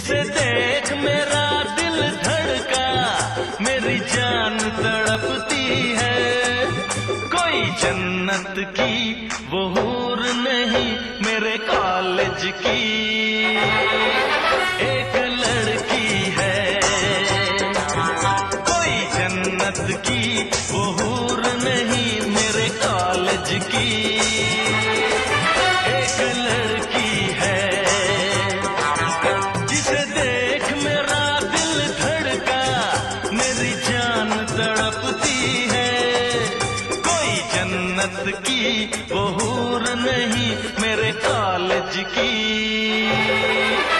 जिसे देख मेरा दिल धड़का, मेरी जान तड़पती है। कोई जन्नत की वो हूर नहीं, मेरे कॉलेज की एक लड़की है। कोई जन्नत की वो हूर नहीं, मेरे कॉलेज की एक लड़की है। जिसे देख मेरा दिल धड़का, मेरी जान तड़पती है। कोई जन्नत की वो हूर नहीं, मेरे कॉलेज की